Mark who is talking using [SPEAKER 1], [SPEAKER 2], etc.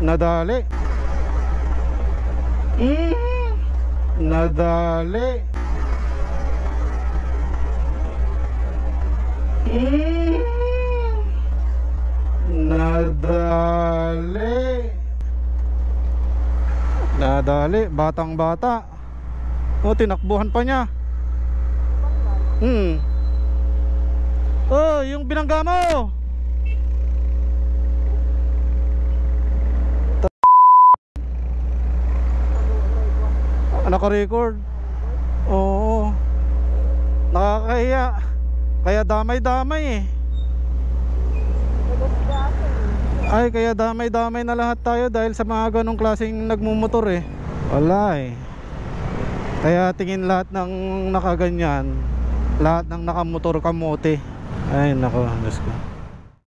[SPEAKER 1] Nadali. Nadali. Nadali. Nadali, batang bata. Oh, tinakbuhan pa niya. Oh, yung binangga mo. Naka-record. Oo. Nakakahiya. Kaya damay-damay eh. Ay, kaya damay-damay na lahat tayo dahil sa mga ganong klaseng nagmumotor eh. Wala eh. Kaya tingin lahat ng nakaganyan, lahat ng nakamotor kamote. Ay nako, Diyos ko.